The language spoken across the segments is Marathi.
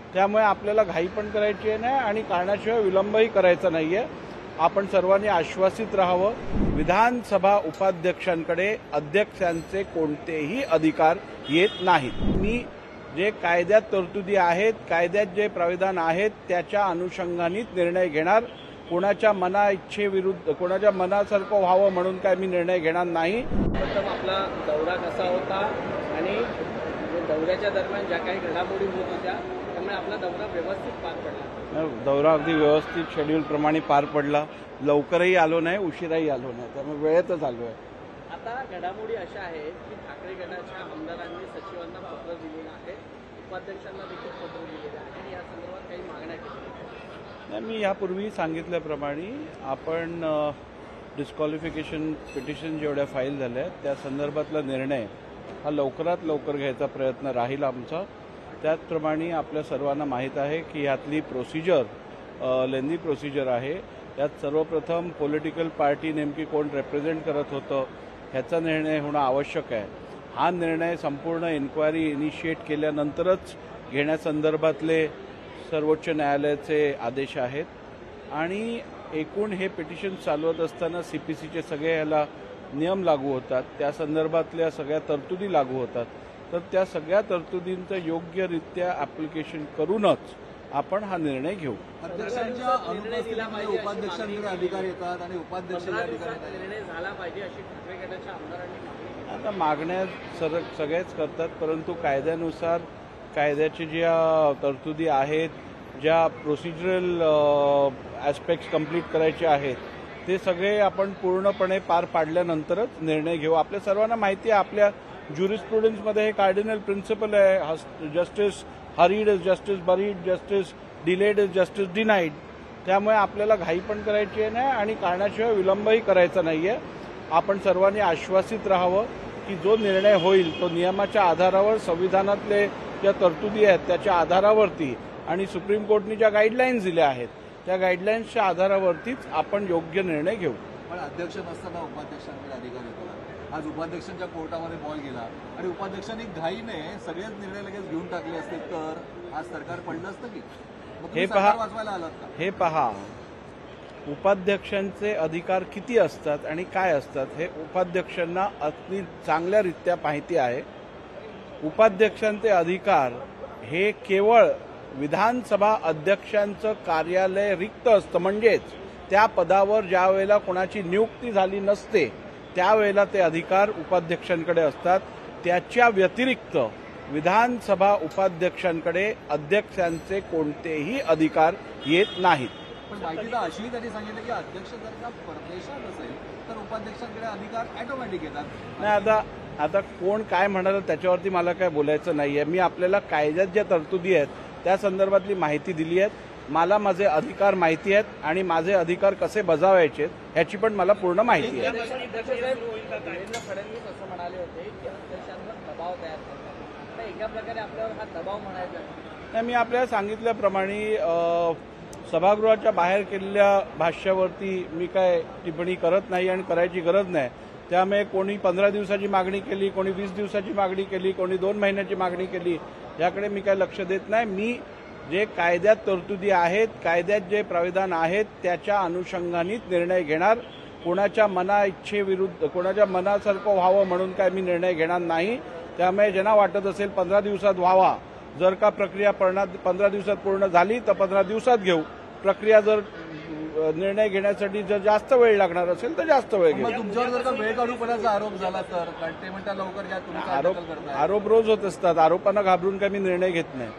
त्यामुळे आपल्याला घाई पण करायची नाही आणि कारणाशिवाय विलंबही करायचा नाहीये। आपण सर्वांनी आश्वासित राहावं। विधानसभा उपाध्यक्षांकडे अध्यक्षांचे कोणतेही अधिकार येत नाहीत। मी जे कायद्यात तरतुदी आहेत, कायद्यात जे प्राविधान आहेत त्याच्या अनुषंगानेच निर्णय घेणार। कोणाच्या इच्छेविरुद्ध कोणाच्या मनासारखं व्हावं म्हणून काय मी निर्णय घेणार नाही। प्रथम आपला दौरा कसा होता आणि दौऱ्याच्या दरम्यान ज्या काही घडामोडी होत होत्या त्यामुळे आपला दौरा व्यवस्थित पार पडला। दौरा अगदी व्यवस्थित शेड्यूल प्रमाणे पार पडला। लवकरही आलो नाही, उशिराही आलो नाही, त्यामुळे वेळेतच आलो आहे। आता घडामोडी अशा आहेत की ठाकरे गटाच्या आमदारांनी सचिवांना पत्र दिलेलं आहे, उपाध्यक्षांना देखील पत्र दिलेलं आहे आणि या संदर्भात काही मागण्या केल्या। मी यापूर्वी सांगितल्याप्रमाणे आपण डिस्क्वालिफिकेशन पिटिशन जेवढ्या फाईल झाल्या त्या संदर्भातला निर्णय हा लवकरात लवकर घ्यायचा प्रयत्न राहील आमचा। त्याचप्रमाणे आपल्या सर्वांना माहीत आहे की यातली प्रोसिजर लेंदी प्रोसिजर आहे। यात सर्वप्रथम पॉलिटिकल पार्टी नेमकी कोण रिप्रेझेंट करत होतं ह्याचा निर्णय होणं आवश्यक आहे। हा निर्णय संपूर्ण इन्क्वायरी इनिशिएट केल्यानंतरच घेण्यासंदर्भातले सर्वोच्च न्यायालयाचे आदेश आहेत आणि एकूण हे पिटिशन चालवत असताना CPCचे सगळे याला नियम लागू होतात, त्या संदर्भातल्या सगळ्या तरतुदी लागू होतात। तर त्या सगळ्या तरतुदींचं योग्यरित्या ॲप्लिकेशन करूनच आपण हा निर्णय घेऊ। अध्यक्षांच्या अनुपस्थितीमध्ये उपाध्यक्षांकडे अधिकार येतात आणि उपाध्यक्षांचा निर्णय झाला पाहिजे अशी ठाकरे गटाच्या आमदारांनी मागणी केली। आता मागण्या सगळेच करतात, परंतु कायद्यानुसार कायद्याच्या ज्या तरतुदी आहेत, ज्या प्रोसिजरल ॲस्पेक्ट्स कंप्लीट करायचे आहेत ते सगळे आपण पूर्णपणे पार पाडल्यानंतरच निर्णय घेऊ। आपल्या सर्वांना माहिती आहे आपल्या ज्युरिस्प्रुडन्समध्ये हे कार्डिनल प्रिन्सिपल आहे, justice hurried is justice buried, justice delayed is justice denied. त्यामुळे आपल्याला घाई पण करायची नाही आणि कारणाशिवाय विलंबही करायचा नाहीये। आपण सर्वांनी आश्वासित राहावं की जो निर्णय होईल तो नियमाच्या आधारावर, संविधानातले ज्या तरतुदी आहेत त्याच्या आधारावरती आणि सुप्रीम कोर्टने ज्या गाईडलाईन्स दिल्या आहेत त्या गाईडलाईन्सच्या आधारावरतीच आपण योग्य निर्णय घेऊ। पण अध्यक्ष नसताना उपाध्यक्षांकडे अधिकार येतात। आज उपाध्यक्षांच्या कोर्टामध्ये बॉल गेला आणि उपाध्यक्षांनी घाईने सगळेच निर्णय लगेच घेऊन टाकले असते तर आज सरकार पडलं असतं की? हे वाचवायला आलात का? हे पहा, उपाध्यक्षांचे अधिकार किती असतात आणि काय असतात हे उपाध्यक्षांना अगदी चांगल्यारीत्या माहिती आहे। उपाध्यक्षांचे अधिकार हे केवळ विधानसभा अध्यक्षांचं कार्यालय रिक्त असतं, म्हणजेच त्या पदावर ज्या वेळेला कोणाची नियुक्ती झाली नसते त्यावेळेला ते अधिकार उपाध्यक्षांकडे असतात। त्याच्या व्यतिरिक्त विधानसभा उपाध्यक्षांकडे अध्यक्षांचे कोणतेही अधिकार येत नाहीत। पण माहितीला अशीही त्यांनी सांगितलं की अध्यक्ष जर का परदेशात असेल तर उपाध्यक्षांकडे अधिकार ऑटोमॅटिक येतात। नाही, आता कोण काय म्हणालं त्याच्यावरती मला काय बोलायचं नाहीये। मी आपल्याला कायद्यात ज्या तरतुदी आहेत त्या संदर्भातली माहिती दिली आहे। मला माझे अधिकार माहिती आहेत आणि माझे अधिकार कसे बजावायचे ह्याची पण मला पूर्ण माहिती आहे। देवेंद्र फडणवीस असं म्हणाले होते की अध्यक्षांवर दबाव तयार करतात, एका प्रकारे आपल्यावर हा दबाव म्हणायचा नाही। मी आपल्याला सांगितल्याप्रमाणे सभागृहाच्या बाहेर केलेल्या भाष्यावरती मी काय टिप्पणी करत नाही आणि करायची गरज नाही। त्यामुळे कोणी 15 दिवसाची मागणी केली, कोणी 20 दिवसाची मागणी केली, कोणी 2 महिन्याची मागणी केली, याकडे मी काय लक्ष देत नाही। मी जे कायद्यात तरतुदी आहेत, कायद्यात जे प्राविधान आहेत त्याच्या अनुषंगानेच निर्णय घेणार। कोणाच्या इच्छेविरुद्ध कोणाच्या मनासारखं व्हावं म्हणून काय मी निर्णय घेणार नाही। त्यामुळे ज्यांना वाटत असेल 15 दिवसात व्हावा, जर का प्रक्रिया 15 दिवसात पूर्ण झाली तर 15 दिवसात घेऊ। प्रक्रिया जर निर्णय घेण्यासाठी जर जास्त वेळ लागणार असेल तर जास्त वेळ घेऊ। तुमच्यावर जर का वेळ काढूपणाचा आरोप झाला तर ते म्हणतात लवकर घ्या, तुम्ही आरोप रोज होत असतात। आरोपांना घाबरून काय मी निर्णय घेत नाही।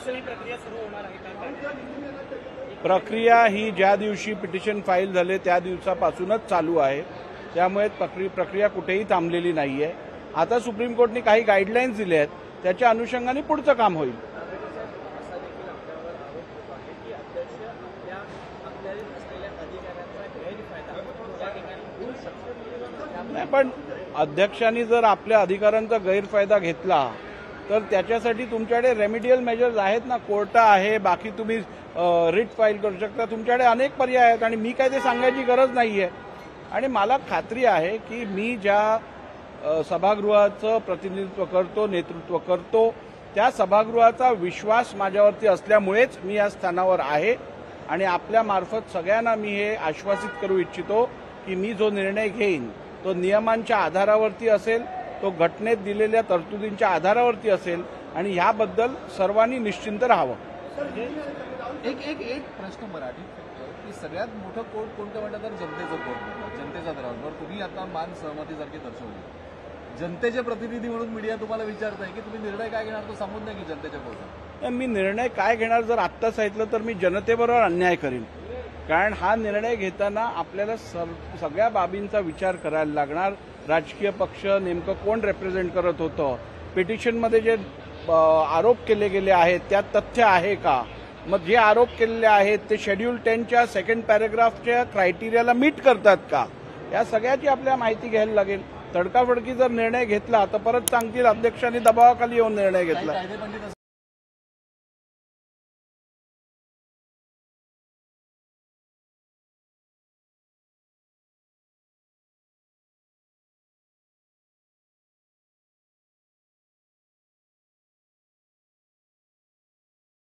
प्रक्रिया ही ज्या दिवशी पिटिशन फाईल झाले त्या दिवसापासूनच चालू आहे, त्यामुळे प्रक्रिया कुठेही थांबलेली नाहीये। आता सुप्रीम कोर्टने काही गाईडलाईन्स दिल्या आहेत त्याच्या अनुषंगाने पुढचं काम होईल। नाही, पण अध्यक्षांनी जर आपल्या अधिकारांचा गैरफायदा घेतला तर त्याच्यासाठी तुमच्याकडे रेमिडियल मेजर्स आहेत ना, कोर्ट आहे, बाकी तुम्ही रिट फाईल करू शकता, तुमच्याकडे अनेक पर्याय आहेत आणि मी काय ते सांगायची गरज नाहीये। आणि मला खात्री आहे की मी ज्या सभागृहाचं प्रतिनिधित्व करतो, नेतृत्व करतो त्या सभागृहाचा विश्वास माझ्यावरती असल्यामुळेच मी या स्थानावर आहे आणि आपल्या मार्फत सगळ्यांना मी हे आश्वासित करू इच्छितो की मी जो निर्णय घेईन तो नियमांच्या आधारावरती असेल, तो घटनेत दिलेल्या तरतुदींच्या आधारावरती असेल आणि ह्याबद्दल सर्वांनी निश्चिंत राहावं. एक प्रश्न मराठीत की सगळ्यात मोठं कोर्ट कोणतं म्हटलं तर जनतेचं कोर्ट म्हणतात, जनतेचा दरबार. तुम्ही आता मान सहमतीसारखी दर्शवली. जनतेचे प्रतिनिधी म्हणून मीडिया तुम्हाला विचारताय की तुम्ही निर्णय काय घेणार, तो सांगून नाही की जनतेच्या कोर्टात. मी निर्णय काय घेणार जर आत्ता सांगितलं तर मी जनतेबरोबर अन्याय करीन. कारण हा निर्णय घेताना आपल्याला सगळ्या बाबींचा विचार करायला लागणार. राजकीय पक्ष नेमकं कोण रिप्रेझेंट करत होतं, पिटिशनमध्ये जे आरोप केले गेले आहेत त्यात तथ्य आहे का, मग जे आरोप केलेले आहेत ते शेड्यूल 10च्या सेकंड पॅरेग्राफच्या क्रायटेरियाला मीट करतात का, या सगळ्याची आपल्याला माहिती घ्यायला लागेल. तडकाफडकी जर निर्णय घेतला तर परत सांगतील अध्यक्षांनी दबावाखाली येऊन निर्णय घेतला. कायदेपंडित